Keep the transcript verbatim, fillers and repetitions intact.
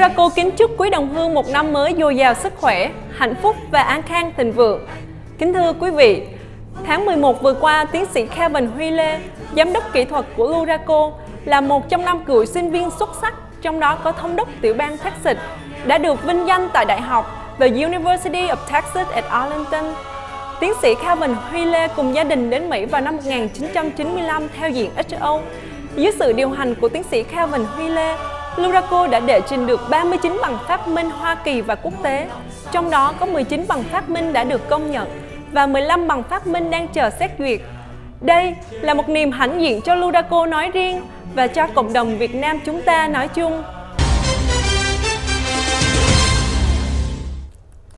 Luraco kính chúc quý đồng hương một năm mới dồi dào sức khỏe, hạnh phúc và an khang thịnh vượng. Kính thưa quý vị, tháng mười một vừa qua, tiến sĩ Kevin Huy Lê, giám đốc kỹ thuật của Luraco, là một trong năm cựu sinh viên xuất sắc, trong đó có thống đốc tiểu bang Texas, đã được vinh danh tại Đại học The University of Texas at Arlington. Tiến sĩ Kevin Huy Lê cùng gia đình đến Mỹ vào năm một nghìn chín trăm chín mươi lăm theo diện H O. Dưới sự điều hành của tiến sĩ Kevin Huy Lê, Luraco đã đệ trình được ba mươi chín bằng phát minh Hoa Kỳ và quốc tế, trong đó có mười chín bằng phát minh đã được công nhận và mười lăm bằng phát minh đang chờ xét duyệt. Đây là một niềm hãnh diện cho Luraco nói riêng và cho cộng đồng Việt Nam chúng ta nói chung.